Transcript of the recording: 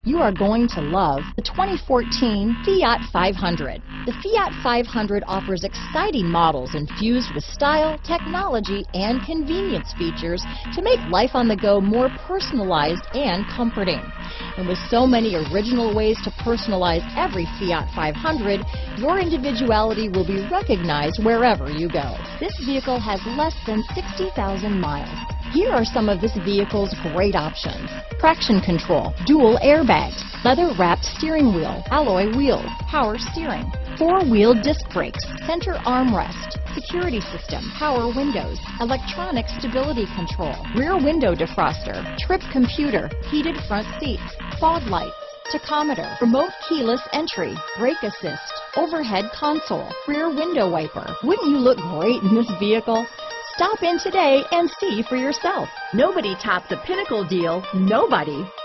You are going to love the 2014 Fiat 500. The Fiat 500 offers exciting models infused with style, technology, and convenience features to make life on the go more personalized and comforting. And with so many original ways to personalize every Fiat 500, your individuality will be recognized wherever you go. This vehicle has less than 60,000 miles. Here are some of this vehicle's great options: traction control, dual airbags, leather-wrapped steering wheel, alloy wheels, power steering, four-wheel disc brakes, center armrest, security system, power windows, electronic stability control, rear window defroster, trip computer, heated front seats, fog lights, tachometer, remote keyless entry, brake assist, overhead console, rear window wiper. Wouldn't you look great in this vehicle? Stop in today and see for yourself. Nobody tops a Pinnacle deal. Nobody.